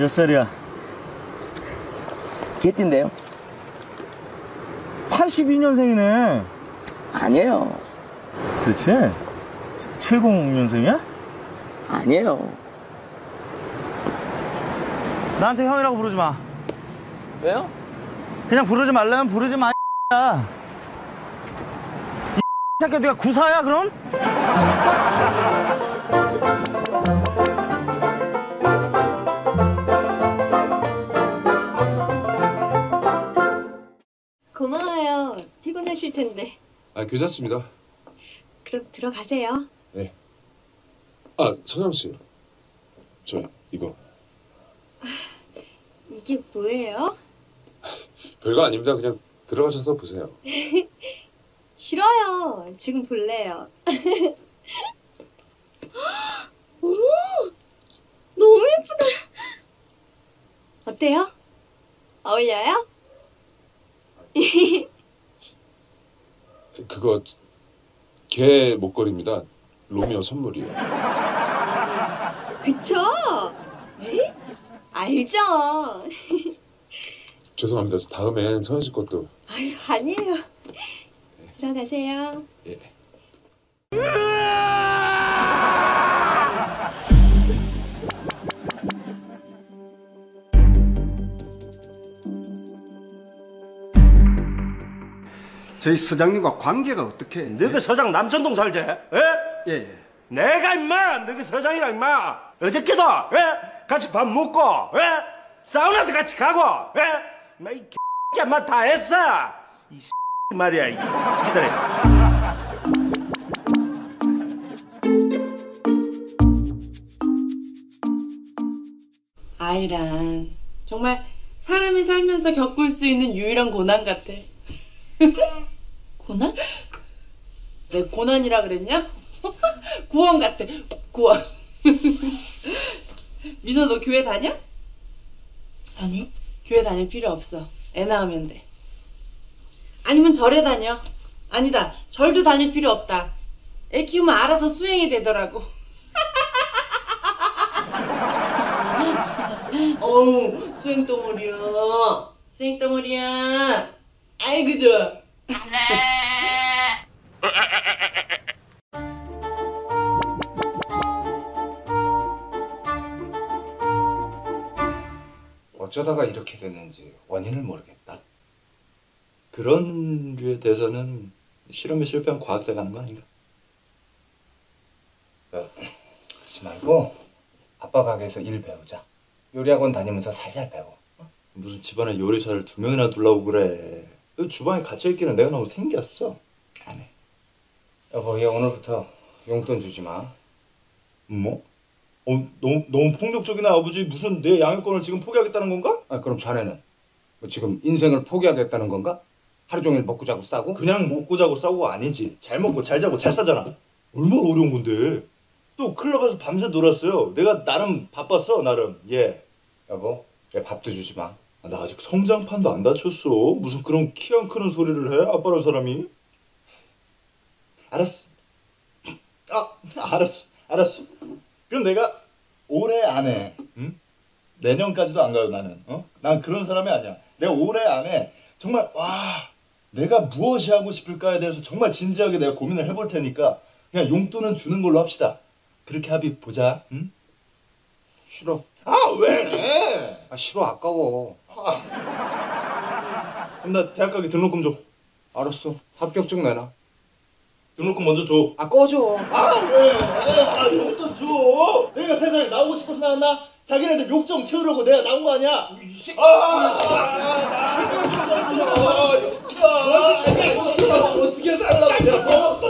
몇 살이야? 개띠인데요. 82년생이네. 아니에요. 그렇지? 70년생이야? 아니에요. 나한테 형이라고 부르지 마. 왜요? 그냥 부르지 말라면 부르지 마. 이 새끼야, 네가 구사야 그럼? 고마워요. 피곤하실 텐데. 아, 괜찮습니다. 그럼 들어가세요. 네. 아, 서장 씨. 저 이거. 이게 뭐예요? 별거 아닙니다. 그냥 들어가셔서 보세요. 싫어요. 지금 볼래요. 어머! 너무 예쁘다. 어때요? 어울려요? 그거 개 목걸이입니다. 로미오 선물이에요. 그쵸? 에? 알죠. 죄송합니다. 다음엔 서현 씨 것도. 아유, 아니에요. 들어가세요. 예. 저희 서장님과 관계가 어떻게? 너그 서장 남천동 살지? 예? 예. 내가 임마 너그 서장이랑 임마 어저께도 예? 같이 밥 먹고 예? 사우나도 같이 가고 예? 임마 이 X야 임마 다 했어 이 말이야 이 기다려. 아이란 정말 사람이 살면서 겪을 수 있는 유일한 고난 같아. 고난? 내 고난이라 그랬냐? 구원 같아. 구원. 미소 너 교회 다녀? 아니. 교회 다닐 필요 없어. 애 낳으면 돼. 아니면 절에 다녀. 아니다. 절도 다닐 필요 없다. 애 키우면 알아서 수행이 되더라고. 어우, 수행덩어리야. 수행덩어리야. 아이고 좋아. 어쩌다가 이렇게 됐는지 원인을 모르겠다. 그런 류에 대해서는 실험에 실패한 과학자가 하는 거 아닌가? 그러지 말고 아빠 가게에서 일 배우자. 요리학원 다니면서 살살 배워. 무슨 집안에 요리사를 2명이나 둘라고 그래. 그 주방에 갇혀있기는 내가 너무 생겼어. 안 해. 여보, 얘 오늘부터 용돈 주지 마. 뭐? 너무 폭력적이네 아버지. 무슨 내 양육권을 지금 포기하겠다는 건가? 아, 그럼 자네는 뭐 지금 인생을 포기하겠다는 건가? 하루 종일 먹고 자고 싸고? 그냥 먹고 자고 싸고가 아니지. 잘 먹고 잘 자고 잘 싸잖아. 얼마나 어려운 건데. 또 클럽에서 밤새 놀았어요. 내가 나름 바빴어 나름. 예. 여보, 얘 밥도 주지 마. 나 아직 성장판도 안 다쳤어. 무슨 그런 키 안 크는 소리를 해? 아빠란 사람이. 알았어. 알았어. 그럼 내가 올해 안에, 응? 내년까지도 안 가요 나는. 난 그런 사람이 아니야. 내가 올해 안에 정말 내가 무엇이 하고 싶을까에 대해서 정말 진지하게 내가 고민을 해볼 테니까 그냥 용돈은 주는 걸로 합시다. 그렇게 합의 보자. 응? 싫어. 왜? 싫어, 아까워. 그럼 나 대학 가기 등록금 줘. 알았어, 합격증 내놔. 등록금 먼저 줘. 꺼져. 왜? 용돈 줘. 내가 세상에 나오고 싶어서 나왔나? 자기네들 욕 좀 채우려고 내가 나온 거 아니야? 이 새끼. 어떻게 살라고?